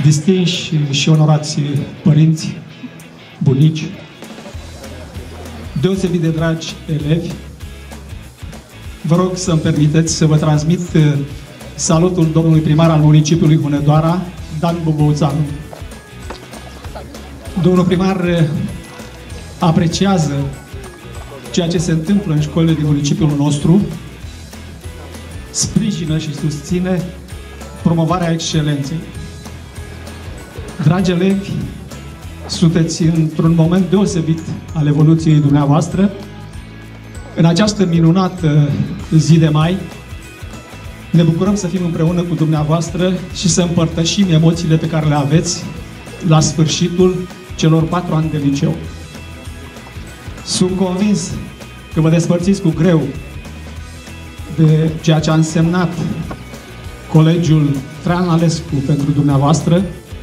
distinși și onorați părinți, bunici, deosebit de dragi elevi, vă rog să-mi permiteți să vă transmit salutul domnului primar al municipiului Hunedoara, Dan Bobouțanu. Domnul primar apreciază ceea ce se întâmplă în școlile din municipiul nostru, sprijină și susține promovarea excelenței. Dragi elevi, sunteți într-un moment deosebit al evoluției dumneavoastră. În această minunată zi de mai, ne bucurăm să fim împreună cu dumneavoastră și să împărtășim emoțiile pe care le aveți la sfârșitul celor 4 ani de liceu. Sunt convins că vă despărțiți cu greu de ceea ce a însemnat Colegiul Traian Lalescu pentru dumneavoastră.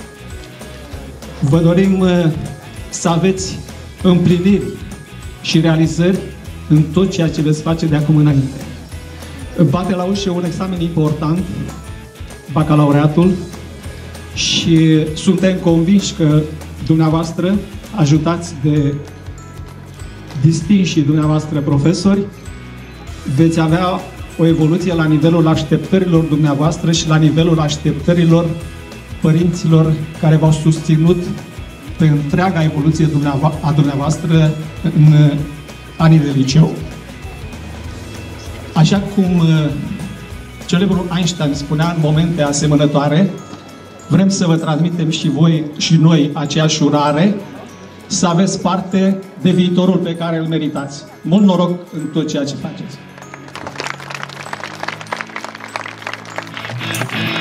Vă dorim să aveți împliniri și realizări în tot ceea ce veți face de acum înainte. Bate la ușă un examen important, bacalaureatul, și suntem convinși că dumneavoastră, ajutați de distinși dumneavoastră profesori, veți avea o evoluție la nivelul așteptărilor dumneavoastră și la nivelul așteptărilor părinților care v-au susținut pe întreaga evoluție a dumneavoastră în anii de liceu. Așa cum celebrul Einstein spunea în momente asemănătoare, vrem să vă transmitem și voi și noi aceeași urare, să aveți parte de viitorul pe care îl meritați. Mult noroc în tot ceea ce faceți!